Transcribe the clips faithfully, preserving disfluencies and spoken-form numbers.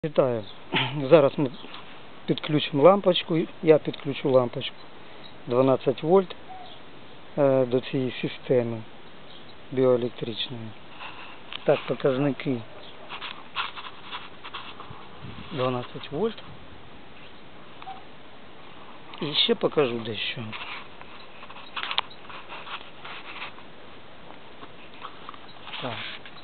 Вітаю. Зараз ми підключимо лампочку. Я підключу лампочку дванадцять вольт до цієї системи біоелектричної. Так, показники дванадцять вольт. І ще покажу дещо. Так.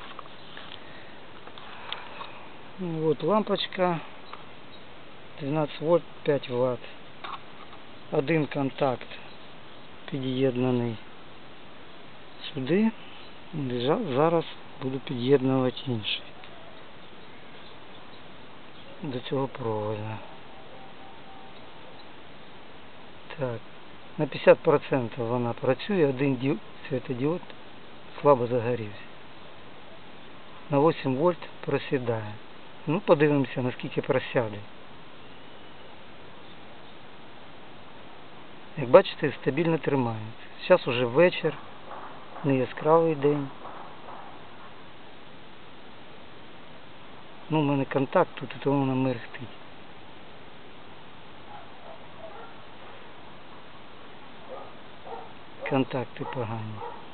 Вот лампочка двенадцать вольт, пять ватт. Один контакт під'єднаний сюди. Зараз буду під'єднувати інший до цього проводу. Так, на п'ятдесят відсотків вона працює, один світодіод слабо загорівся. На вісім вольт просідає. Ну, подивимося, наскільки просяде. Як бачите, стабільно тримається. Зараз уже вечір, не яскравий день. Ну, у мене контакт тут, і тому вона мерехтить. Контакти погані.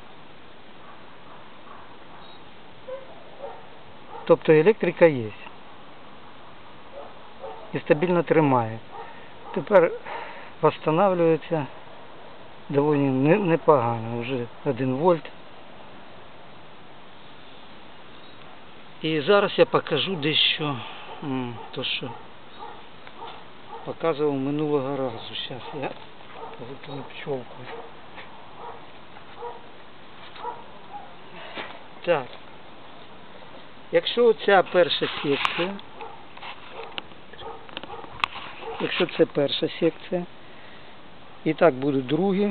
Тобто електрика є. І стабільно тримає. Тепер встановлюється доволі непогано. Вже один вольт. І зараз я покажу дещо, то що показував минулого разу. Зараз я викину пчелку. Так. Якщо ця перша секція, якщо це перша секція, і так буде другі,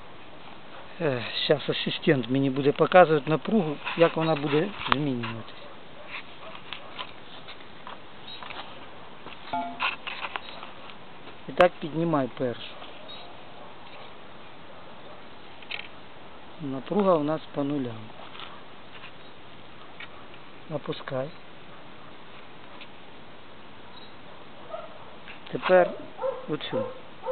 зараз асистент мені буде показувати напругу, як вона буде змінюватися. І так піднімай першу. Напруга у нас по нулям. Опускай. Тепер оцю.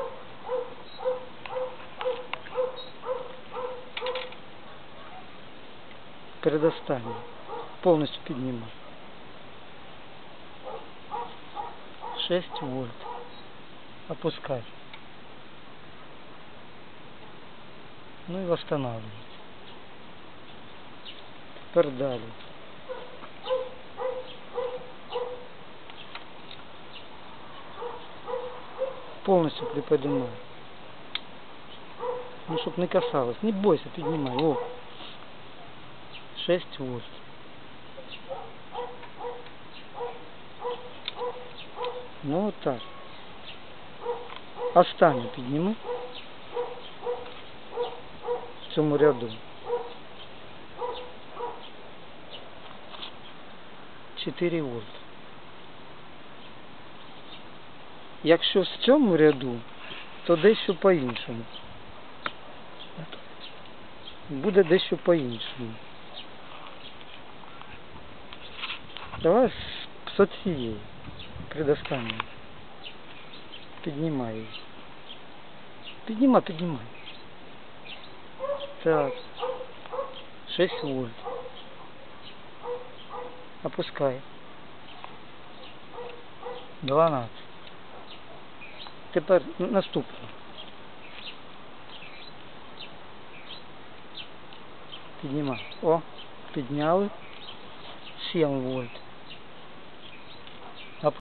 Передостанню. Повністю піднімай. шість вольт. Опускай. Ну і восстанавливай. Тепер далі. Полностью приподнимай. Ну, чтоб не касалось. Не бойся, поднимай. О. шесть вольт. Ну, вот так. Останню подними. В цьому ряду. чотири вольт. Якщо в цьому ряду, то дещо по-іншому. Буде дещо по-іншому. Давай з оцієї предостанню. Піднімай її. Піднімай, піднімай. Так. шість вольт. Опускай. дванадцять. Тепер наступне. Піднімай. О, підняли. сім вольт.